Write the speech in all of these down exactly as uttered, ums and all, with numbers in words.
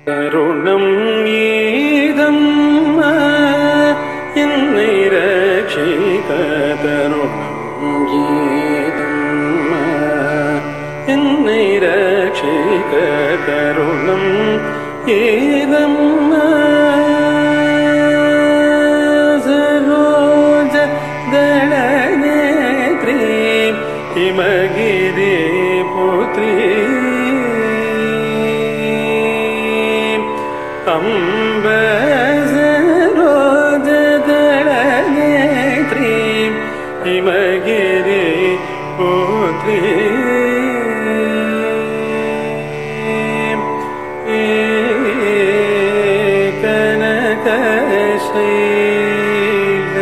கருணம் ஈதம்மா என்னை ரட்சிக்க தருணம் ஈதம்மா என்னை ரட்சிக்க தருணம் ஈதம்மா சரோஜ தளநேத்ரி ஹிமகிரி புத்ரி அம்ப சரோஜ தளநேத்ரி ஹிமகிரி புத்ரி கனகசைல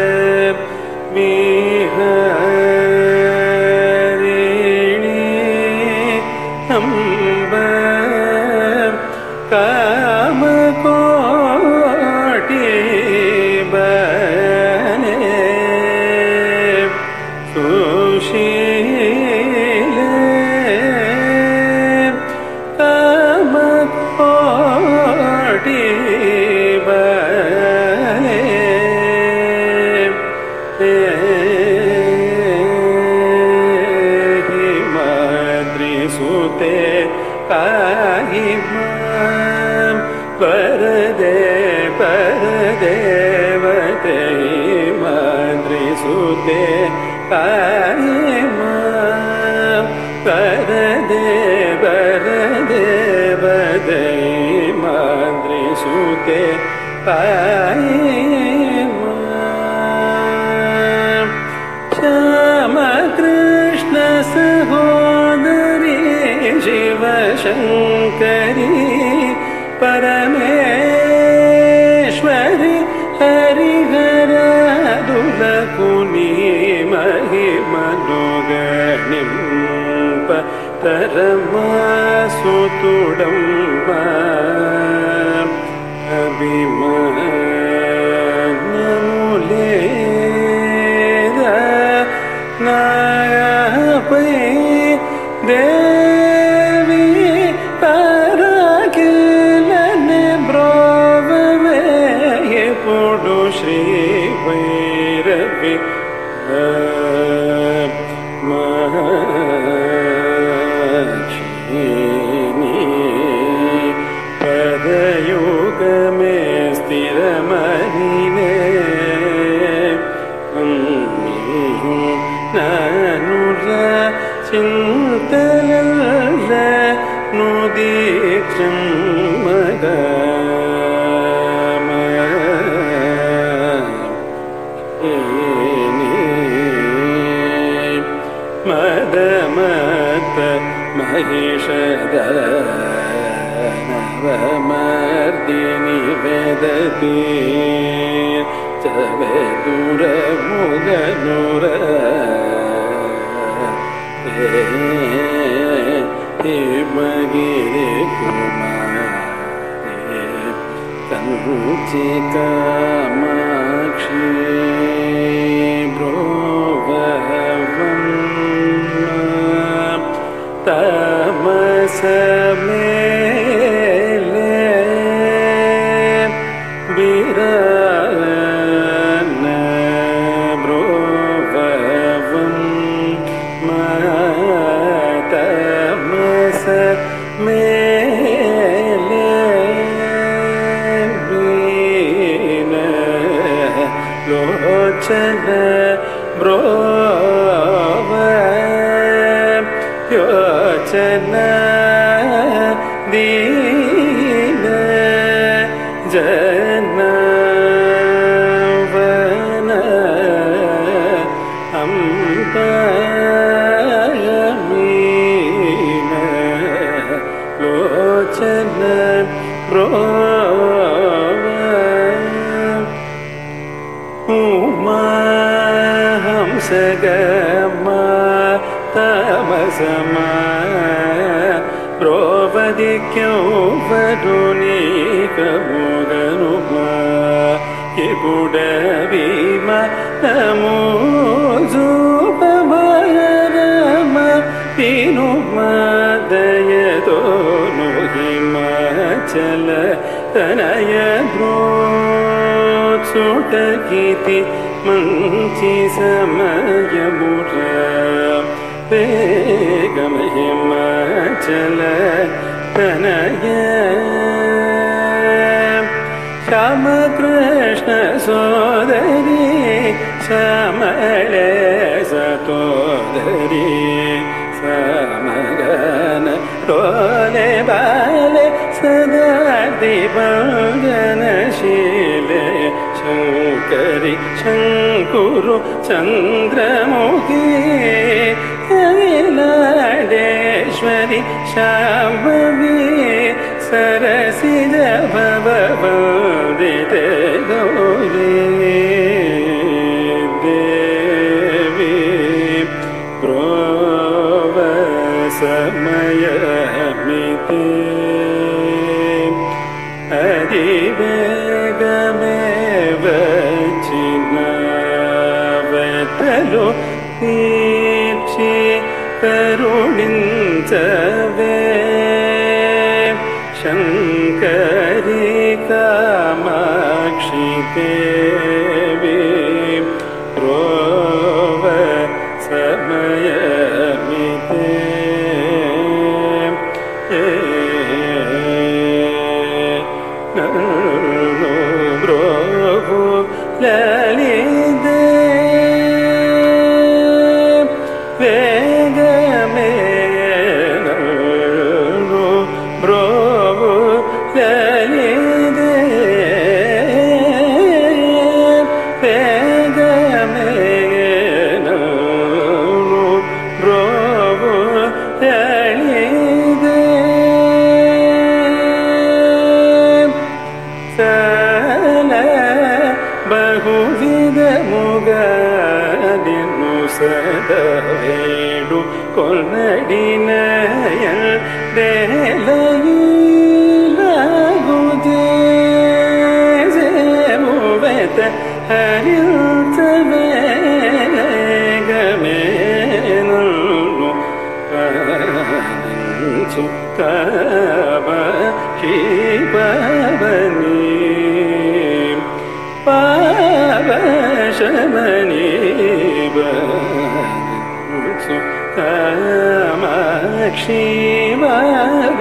விஹாரிணி அம்ப காமகோட்டி பனே சுஷீலே காமகோட்டி பனே ஹிமாத்ரி சுதே காஹிமாம் பரதே பரதேவதே ஹிமாத்ரி சுதே காஹிமாம் பரதே பரதேவதே ஹிமாத்ரி சுதே காஹிமாம் ஷாமா கிருஷ்ண சகோதரி शिवशङ्करी परमेश्वरि हरिहरादुलकुनी महिमनुगणिम्प परमासुतुडम्ब अभिमानमुलेद नापै दे श्री भैरवी महाक्षिणी पदयुग में स्थिरमहिने नानुर चिन्तलल्ल नुदीक्षं मगा मदमत महिषद नवमर्दिनि वेदति जगदुर मुगनुर हिमगिरि कुमारी कंचि कामाक्षी तमसमेले विरन ब्रुववं तमसमेले वीन लोचन ब्रुव योचना दीन जनवन अम्बमीन लोचन ब्रोव उमा हंसगमा तमसमा प्रोवदिक्यों वरुणीकमुगनुमा किपुडवीमा नमोजुपमयरमा पिनुमा दयतो नुहिमा ಚಲ ತನಯ ಬ್ರೋತ್ಸುಟಕೀತಿ ಮಂಚಿ ಸಮಯಮುರ ಬೇಗಮಹಿಮಾಚಲ ತನಯ ಶ್ಯಾಮ ಕೃಷ್ಣ ಸೋದರಿ ಶ್ಯಾಮಳೆ ಸತೋದರಿ ಸಮಗನ ರೋಲೆ ಬಾಲೆ ಸದಾ ದಿವಂಗನಶೀಲೆ ಶಂಕರಿ ಶಂಕುರು ಚಂದ್ರಮುಖಿ ಅಖಿಲಾಂಡೇಶ್ವರಿ ಶಾಂಭವಿ ಸರಸಿಜ ಭವವಂದಿತೆ ಗೌರಿ ದೇವಿ ಪ್ರೋವ ಸಮಯಮಿತಿ ಅಧಿವೇಗಮೇವ ಚಿನ್ನಾವತಲು ತೀರ್ಚಿ ಕರುಣಿಂಚವೇ ಶಂಕರಿ ಕಾಮಾಕ್ಷಿ ದೇವಿ ಪ್ರೋವ ಸಮಯಮಿತೆ ಬ್ರೋವು ಲಲಿತೆ ವೇಗಮೇ ಬ್ರೋವು ಲಲಿತೆ ವೇಗಮೇ ಬ್ರೋವು ಲಲಿತೆ ಸಲ ಬಹುವಿಧ ಮುಗದಿನ್ನು ಸದವೇಡು ಕೊನ್ನಡಿನಯಲ್ ದೇಲಯಿಲಾಗುದೇ ಸೇವುವೆತ ಹರಿಯುತ್ತವೇಗಮೇನು ಪಾನಿಂಚು ಕಾಮ ಶಿವಬನಿ ಪಾವಶಮನಿ ಬನಿಂಚು ಕಾಮಾಕ್ಷಿ